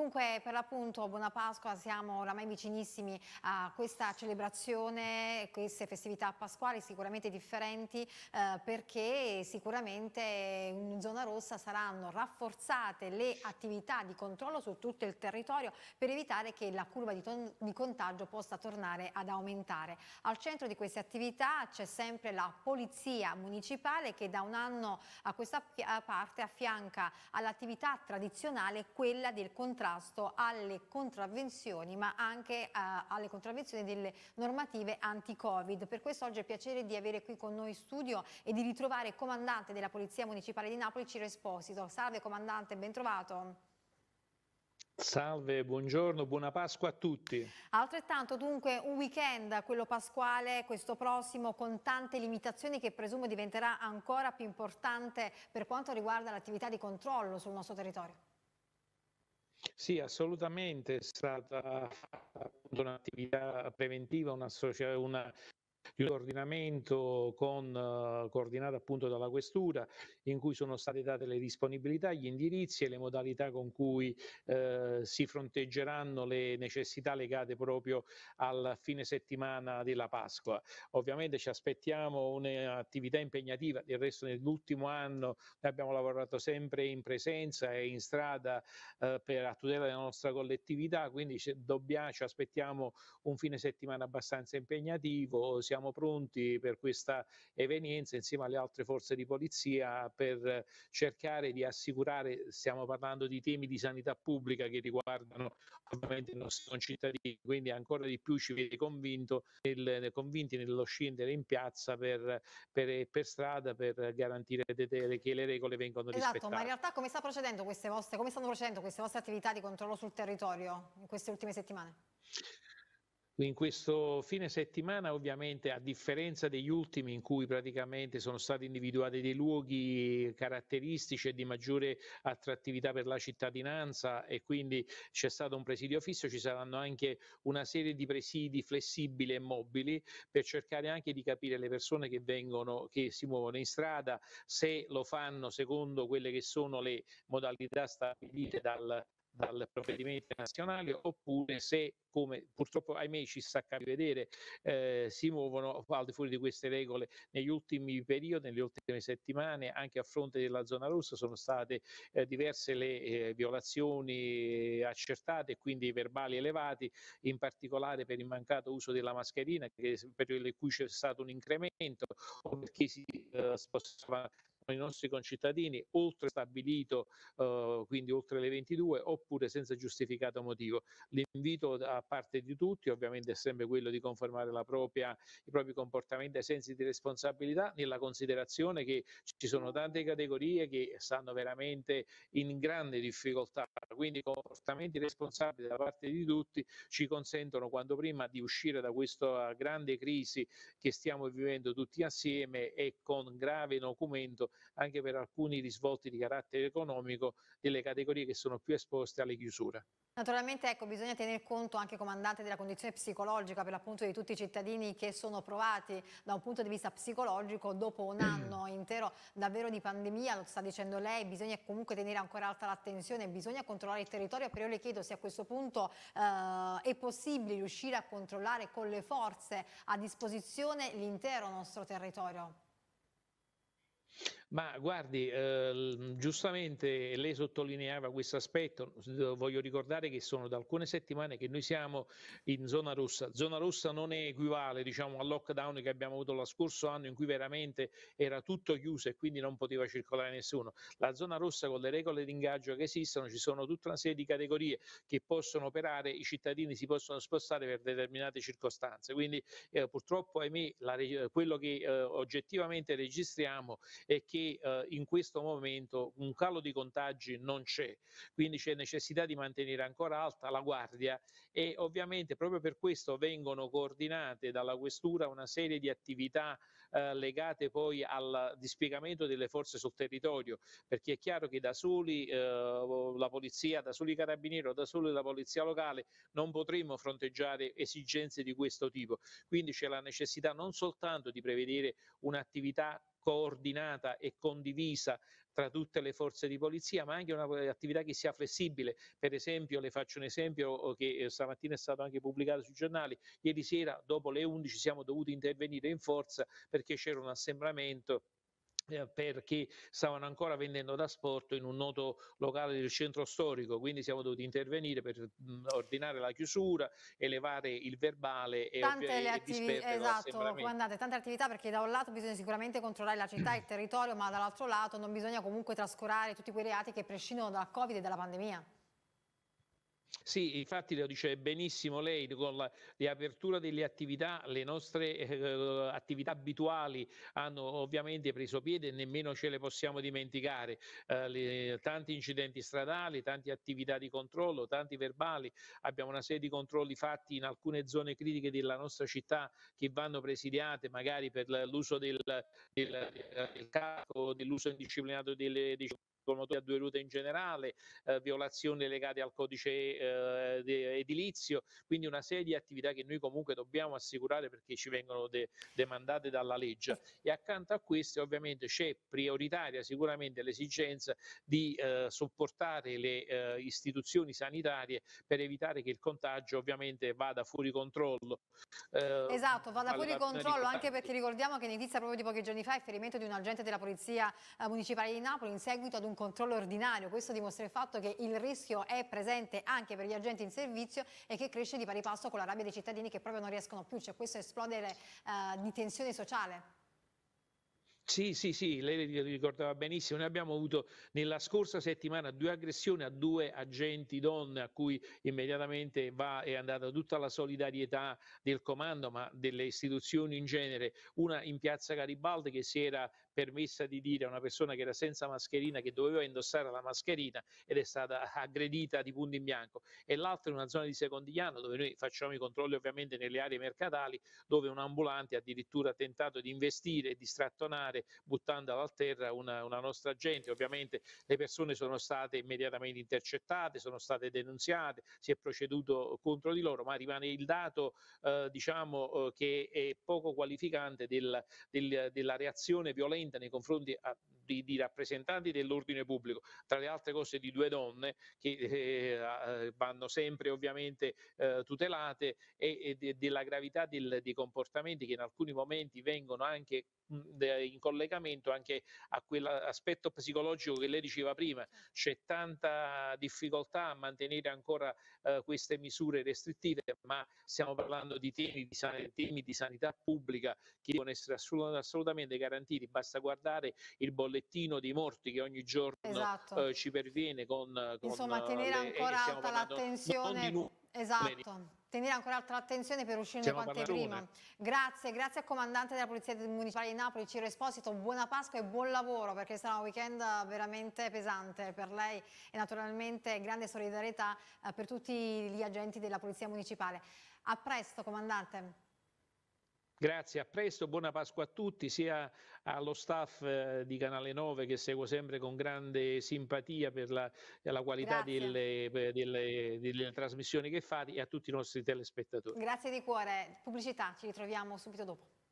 Dunque, per l'appunto, buona Pasqua, siamo oramai vicinissimi a questa celebrazione, queste festività pasquali sicuramente differenti perché sicuramente in zona rossa saranno rafforzate le attività di controllo su tutto il territorio per evitare che la curva di contagio possa tornare ad aumentare. Al centro di queste attività c'è sempre la Polizia Municipale che da un anno a questa parte affianca all'attività tradizionale quella del contrasto alle contravvenzioni, ma anche alle contravvenzioni delle normative anti-Covid. Per questo oggi è piacere di avere qui con noi in studio e di ritrovare il comandante della Polizia Municipale di Napoli, Ciro Esposito. Salve comandante, ben trovato. Salve, buongiorno, buona Pasqua a tutti. Altrettanto dunque un weekend, quello pasquale, questo prossimo, con tante limitazioni che presumo diventerà ancora più importante per quanto riguarda l'attività di controllo sul nostro territorio. Sì, assolutamente è stata appunto un'attività preventiva, una di un coordinamento coordinato appunto dalla questura, in cui sono state date le disponibilità, gli indirizzi e le modalità con cui si fronteggeranno le necessità legate proprio al fine settimana della Pasqua. Ovviamente ci aspettiamo un'attività impegnativa, del resto nell'ultimo anno noi abbiamo lavorato sempre in presenza e in strada per a tutela della nostra collettività, quindi ci aspettiamo un fine settimana abbastanza impegnativo. Siamo pronti per questa evenienza insieme alle altre forze di polizia per cercare di assicurare, stiamo parlando di temi di sanità pubblica che riguardano ovviamente i nostri concittadini, quindi ancora di più ci vede convinti nello scendere in piazza per strada per garantire che le regole vengano Esatto, ma in rispettate. realtà come stanno procedendo queste vostre attività di controllo sul territorio in queste ultime settimane? In questo fine settimana, ovviamente, a differenza degli ultimi in cui praticamente sono stati individuati dei luoghi caratteristici e di maggiore attrattività per la cittadinanza e quindi c'è stato un presidio fisso, ci saranno anche una serie di presidi flessibili e mobili per cercare anche di capire le persone che si muovono in strada, se lo fanno secondo quelle che sono le modalità stabilite dal provvedimento nazionale oppure se, come purtroppo ahimè ci sta a vedere, si muovono al di fuori di queste regole. Negli ultimi periodi, nelle ultime settimane, anche a fronte della zona rossa sono state diverse le violazioni accertate e quindi verbali elevati, in particolare per il mancato uso della mascherina, per cui c'è stato un incremento, o perché si spostavano i nostri concittadini oltre stabilito, quindi oltre le 22, oppure senza giustificato motivo. L'invito da parte di tutti ovviamente è sempre quello di confermare i propri comportamenti ai sensi di responsabilità, nella considerazione che ci sono tante categorie che stanno veramente in grande difficoltà, quindi comportamenti responsabili da parte di tutti ci consentono quanto prima di uscire da questa grande crisi che stiamo vivendo tutti assieme e con grave documento anche per alcuni risvolti di carattere economico delle categorie che sono più esposte alle chiusure. Naturalmente ecco, bisogna tener conto anche comandante della condizione psicologica per l'appunto di tutti i cittadini che sono provati da un punto di vista psicologico dopo un anno intero davvero di pandemia, lo sta dicendo lei, bisogna comunque tenere ancora alta l'attenzione, bisogna controllare il territorio, però io le chiedo se a questo punto è possibile riuscire a controllare con le forze a disposizione l'intero nostro territorio. Ma guardi, giustamente lei sottolineava questo aspetto, voglio ricordare che sono da alcune settimane che noi siamo in zona rossa. Zona rossa non equivale, diciamo, al lockdown che abbiamo avuto lo scorso anno in cui veramente era tutto chiuso e quindi non poteva circolare nessuno. La zona rossa con le regole di ingaggio che esistono, ci sono tutta una serie di categorie che possono operare, i cittadini si possono spostare per determinate circostanze. Quindi purtroppo, ahimè, quello che oggettivamente registriamo è che in questo momento un calo di contagi non c'è, quindi c'è necessità di mantenere ancora alta la guardia e ovviamente proprio per questo vengono coordinate dalla questura una serie di attività legate poi al dispiegamento delle forze sul territorio, perché è chiaro che da soli la polizia, da soli i carabinieri o da soli la polizia locale non potremo fronteggiare esigenze di questo tipo, quindi c'è la necessità non soltanto di prevedere un'attività coordinata e condivisa tra tutte le forze di polizia, ma anche una attività che sia flessibile. Per esempio, le faccio un esempio che stamattina è stato anche pubblicato sui giornali: ieri sera dopo le 11 siamo dovuti intervenire in forza perché c'era un assembramento perché stavano ancora vendendo da sport in un noto locale del centro storico, quindi siamo dovuti intervenire per ordinare la chiusura, elevare il verbale Tante le e attività, disperdere esatto, l'assembramento. comandante, tante attività perché da un lato bisogna sicuramente controllare la città e il territorio, ma dall'altro lato non bisogna comunque trascurare tutti quei reati che prescindono dal Covid e dalla pandemia. Sì, infatti lo dice benissimo lei, con la riapertura delle attività, le nostre attività abituali hanno ovviamente preso piede e nemmeno ce le possiamo dimenticare. Tanti incidenti stradali, tante attività di controllo, tanti verbali, abbiamo una serie di controlli fatti in alcune zone critiche della nostra città che vanno presidiate magari per l'uso del casco, dell'uso indisciplinato dei motori a due ruote in generale, violazioni legate al codice edilizio, quindi una serie di attività che noi comunque dobbiamo assicurare perché ci vengono demandate dalla legge. E accanto a queste ovviamente c'è prioritaria sicuramente l'esigenza di supportare le istituzioni sanitarie per evitare che il contagio ovviamente vada fuori controllo. Esatto, vada Vale fuori la pena controllo, anche ricordare. perché ricordiamo che notizia proprio di pochi giorni fa è il ferimento di un agente della Polizia Municipale di Napoli in seguito ad un controllo ordinario. Questo dimostra il fatto che il rischio è presente anche per gli agenti in servizio e che cresce di pari passo con la rabbia dei cittadini che proprio non riescono più. C'è questo esplodere di tensione sociale. Sì, sì, sì, lei ricordava benissimo. Noi abbiamo avuto nella scorsa settimana 2 aggressioni a 2 agenti donne a cui immediatamente è andata tutta la solidarietà del comando, ma delle istituzioni in genere. Una in piazza Garibaldi che si era permessa di dire a una persona che era senza mascherina che doveva indossare la mascherina ed è stata aggredita di punto in bianco. E l'altra in una zona di Secondigliano dove noi facciamo i controlli ovviamente nelle aree mercatali, dove un ambulante ha addirittura tentato di investire e di strattonare buttandola a terra una nostra agente. Ovviamente le persone sono state immediatamente intercettate, sono state denunziate, si è proceduto contro di loro, ma rimane il dato diciamo che è poco qualificante della reazione violenta nei confronti di rappresentanti dell'ordine pubblico, tra le altre cose di 2 donne che vanno sempre ovviamente tutelate e della gravità dei comportamenti che in alcuni momenti vengono anche in collegamento anche a quell'aspetto psicologico che lei diceva prima. C'è tanta difficoltà a mantenere ancora queste misure restrittive, ma stiamo parlando di temi di sanità pubblica che devono essere assolutamente garantiti. Basta guardare il bollettino dei morti che ogni giorno Esatto. ci perviene con Insomma, tenere e ancora stiamo alta parlando non di l'attenzione, numeri, esatto, tenere ancora alta l'attenzione per uscirne stiamo quante parlando di prima. Grazie, grazie al comandante della Polizia Municipale di Napoli, Ciro Esposito, buona Pasqua e buon lavoro perché sarà un weekend veramente pesante per lei e naturalmente grande solidarietà per tutti gli agenti della Polizia Municipale. A presto, comandante. Grazie, a presto, buona Pasqua a tutti, sia allo staff di Canale 9 che seguo sempre con grande simpatia per la qualità Grazie. delle trasmissioni che fate e a tutti i nostri telespettatori. Grazie di cuore. Pubblicità, ci ritroviamo subito dopo.